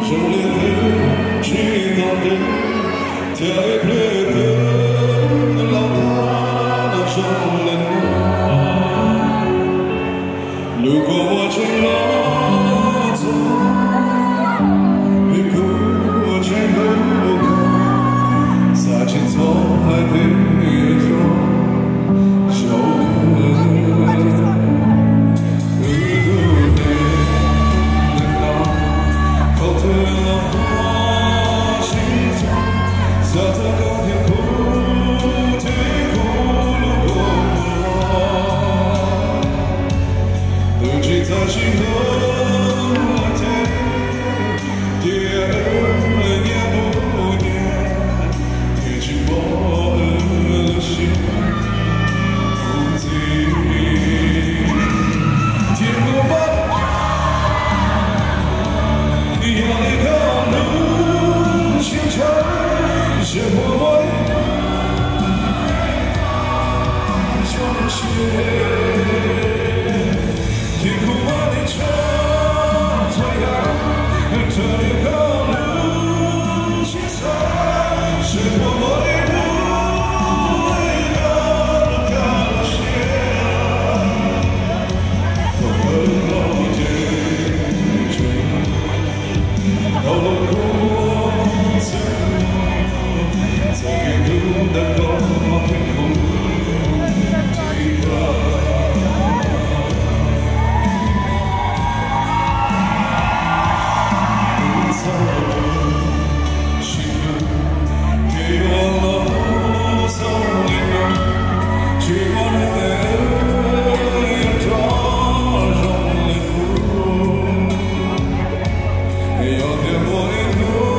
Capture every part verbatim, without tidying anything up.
Je l'ai vu, j'ai tenté, t'avais plus que l'entendre, j'en ai noir. Le corps j'ai l'entends, le corps j'ai le corps, ça j'ai trop rêvé, je vois moi sur le ciel, découvre les choses, regarde, te regarde, c'est ça, je vois moi les mots, regarde, car le ciel, comme l'envie dans le corps, Saviez-vous d'accord après vous, tu vas. Chez nous, qui vont sans les noms, tu vas me faire, et toi, j'en ai fou. Et en témoin et nous,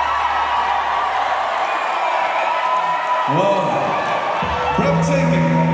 Wow, breathtaking.